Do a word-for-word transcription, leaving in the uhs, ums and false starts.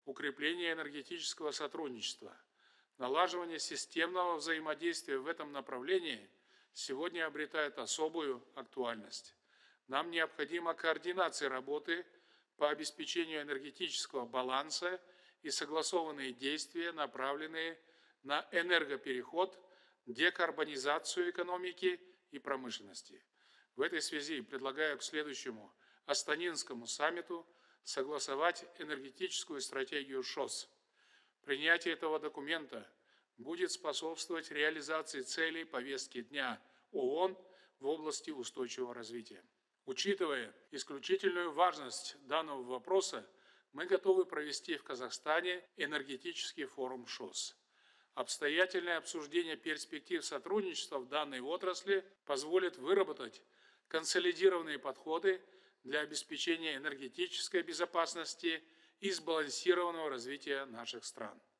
укрепление энергетического сотрудничества, налаживание системного взаимодействия в этом направлении сегодня обретает особую актуальность. Нам необходима координация работы по обеспечению энергетического баланса и согласованные действия, направленные на энергопереход, декарбонизацию экономики и промышленности. В этой связи предлагаю к следующему Астанинскому саммиту согласовать энергетическую стратегию ШОС. Принятие этого документа будет способствовать реализации целей повестки дня ООН в области устойчивого развития. Учитывая исключительную важность данного вопроса, мы готовы провести в Казахстане энергетический форум ШОС. Обстоятельное обсуждение перспектив сотрудничества в данной отрасли позволит выработать консолидированные подходы для обеспечения энергетической безопасности и сбалансированного развития наших стран.